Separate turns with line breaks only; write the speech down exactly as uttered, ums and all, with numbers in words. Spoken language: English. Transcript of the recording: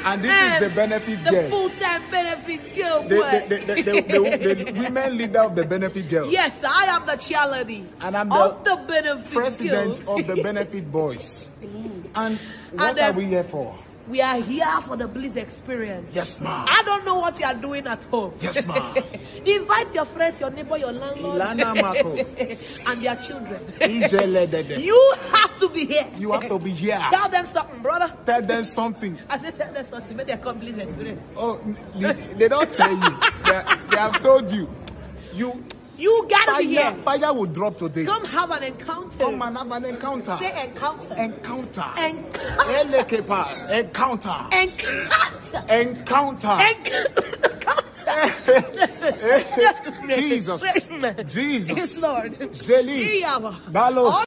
And this is the benefit
the
girl.
The full-time benefit girl.
The, the, the, the, the, the, the women leader of the benefit girls.
Yes, I am the cheerleader.
And I'm
of
the,
the benefit
president
girl.
of the benefit boys. And what
and, um,
are we here for?
We are here for the Bliss experience.
Yes, ma'am.
I don't know what you are doing at home.
Yes, ma'am.
Invite your friends, your neighbor, your landlord, and their children. You have to be here.
You have to be here.
Tell them something, brother.
Tell them something.
I said, tell them something. Make them come Bliss experience.
Oh, they, they don't tell you. They, they have told you. You.
You gotta
fire,
be here.
Fire will drop today.
Come have an encounter.
Come and have an encounter.
Say encounter.
Encounter.
Encounter.
Encounter.
Encounter.
Encounter.
Encounter.
Jesus. Jesus.
Yes, Lord.
Jeli. Balos.